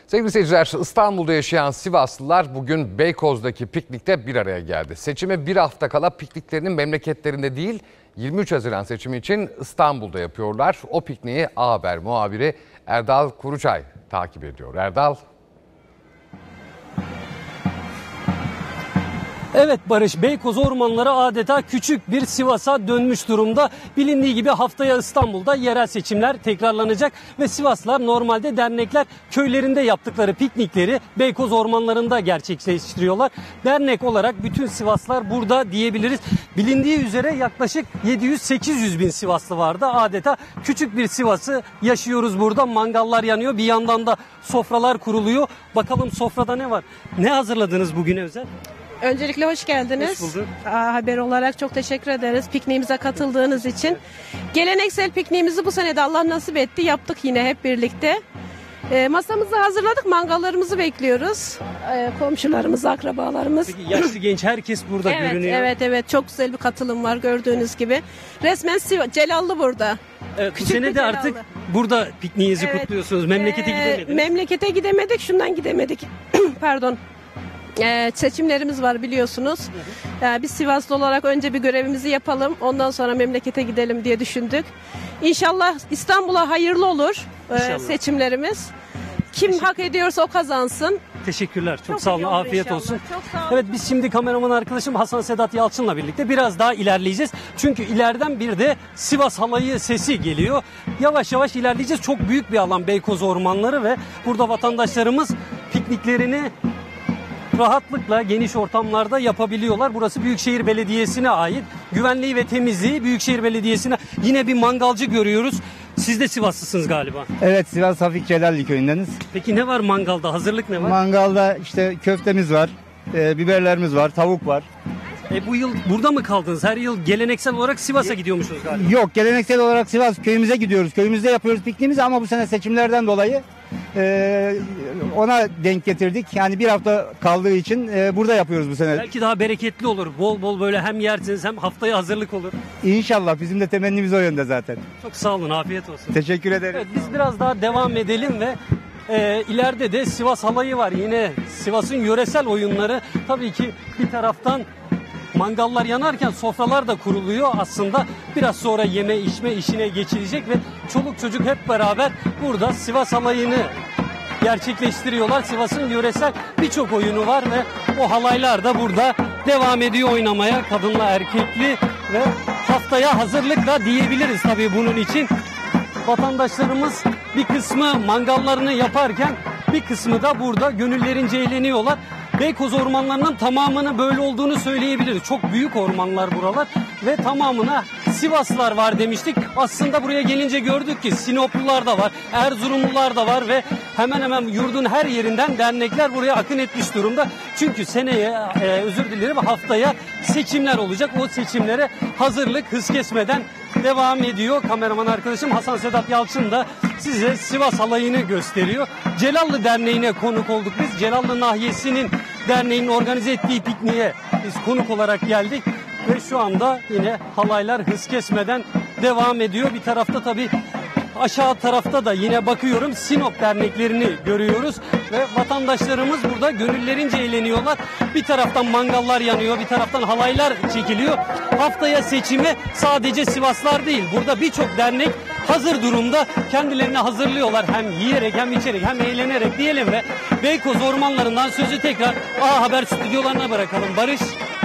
Sevgili seyirciler, İstanbul'da yaşayan Sivaslılar bugün Beykoz'daki piknikte bir araya geldi. Seçime bir hafta kala pikniklerinin memleketlerinde değil, 23 Haziran seçimi için İstanbul'da yapıyorlar. O pikniği A Haber muhabiri Erdal Kuruçay takip ediyor. Erdal. Evet Barış, Beykoz ormanları adeta küçük bir Sivas'a dönmüş durumda. Bilindiği gibi haftaya İstanbul'da yerel seçimler tekrarlanacak ve Sivaslılar normalde dernekler köylerinde yaptıkları piknikleri Beykoz ormanlarında gerçekleştiriyorlar. Dernek olarak bütün Sivaslılar burada diyebiliriz. Bilindiği üzere yaklaşık 700-800 bin Sivaslı vardı. Adeta küçük bir Sivas'ı yaşıyoruz burada. Mangallar yanıyor, bir yandan da sofralar kuruluyor. Bakalım sofrada ne var? Ne hazırladınız bugüne özel? Öncelikle hoş geldiniz. Hoş bulduk. Haber olarak çok teşekkür ederiz pikniğimize katıldığınız için. Geleneksel pikniğimizi bu sene de Allah nasip etti. Yaptık yine hep birlikte. Masamızı hazırladık. Mangallarımızı bekliyoruz. Komşularımız, akrabalarımız. Peki yaşlı genç herkes burada görünüyor. Evet. Çok güzel bir katılım var gördüğünüz gibi. Resmen Celallı burada. Evet, bu sene de artık burada pikniğinizi kutluyorsunuz. Memlekete gidemediniz. Memlekete gidemedik. Şundan gidemedik. Pardon. Seçimlerimiz var biliyorsunuz. Biz Sivaslı olarak önce bir görevimizi yapalım. Ondan sonra memlekete gidelim diye düşündük. İnşallah İstanbul'a hayırlı olur seçimlerimiz. Kim hak ediyorsa o kazansın. Teşekkürler. Çok sağ olun. Afiyet inşallah. olsun. Çok sağ olun. Evet, biz şimdi kameraman arkadaşım Hasan Sedat Yalçın'la birlikte biraz daha ilerleyeceğiz. Çünkü ileriden bir de Sivas halayı sesi geliyor. Yavaş yavaş ilerleyeceğiz. Çok büyük bir alan Beykoz ormanları ve burada vatandaşlarımız pikniklerini rahatlıkla geniş ortamlarda yapabiliyorlar. Burası Büyükşehir Belediyesi'ne ait. Güvenliği ve temizliği Büyükşehir Belediyesi'ne. Yine bir mangalcı görüyoruz. Siz de Sivaslısınız galiba. Evet, Sivas Hafik Celalli köyündeniz. Peki ne var mangalda? Hazırlık ne var? Mangalda işte köftemiz var, biberlerimiz var, tavuk var. Bu yıl burada mı kaldınız? Her yıl geleneksel olarak Sivas'a gidiyormuşsunuz galiba. Yok, geleneksel olarak Sivas köyümüze gidiyoruz. Köyümüzde yapıyoruz pikniğimizi ama bu sene seçimlerden dolayı ona denk getirdik. Yani bir hafta kaldığı için burada yapıyoruz bu sene. Belki daha bereketli olur. Bol bol böyle hem yersiniz hem haftaya hazırlık olur. İnşallah, bizim de temennimiz o yönde zaten. Çok sağ olun. Afiyet olsun. Teşekkür ederim. Evet, biz biraz daha devam edelim ve ileride de Sivas halayı var. Yine Sivas'ın yöresel oyunları. Tabii ki bir taraftan mangallar yanarken sofralar da kuruluyor. Aslında biraz sonra yeme içme işine geçilecek ve çoluk çocuk hep beraber burada Sivas halayını gerçekleştiriyorlar. Sivas'ın yöresel birçok oyunu var ve o halaylar da burada devam ediyor oynamaya. Kadınla erkekli ve haftaya hazırlıkla diyebiliriz tabii bunun için. Vatandaşlarımız bir kısmı mangallarını yaparken bir kısmı da burada gönüllerince eğleniyorlar. Beykoz ormanlarının tamamını böyle olduğunu söyleyebiliriz. Çok büyük ormanlar buralar ve tamamına Sivaslılar var demiştik. Aslında buraya gelince gördük ki Sinoplular da var, Erzurumlular da var ve hemen hemen yurdun her yerinden dernekler buraya akın etmiş durumda. Çünkü seneye, haftaya seçimler olacak. O seçimlere hazırlık hız kesmeden devam ediyor. Kameraman arkadaşım Hasan Sedat Yalçın da size Sivas halayını gösteriyor. Celallı Derneği'ne konuk olduk biz. Celallı Nahiyesi'nin derneğinin organize ettiği pikniğe biz konuk olarak geldik. Ve şu anda yine halaylar hız kesmeden devam ediyor. Bir tarafta tabii aşağı tarafta da yine bakıyorum Sinop derneklerini görüyoruz. Ve vatandaşlarımız burada gönüllerince eğleniyorlar. Bir taraftan mangallar yanıyor, bir taraftan halaylar çekiliyor. Haftaya seçime sadece Sivaslar değil, burada birçok dernek hazır durumda, kendilerini hazırlıyorlar. Hem yiyerek hem içerek hem eğlenerek diyelim ve Beykoz ormanlarından sözü tekrar A Haber stüdyolarına bırakalım. Barış.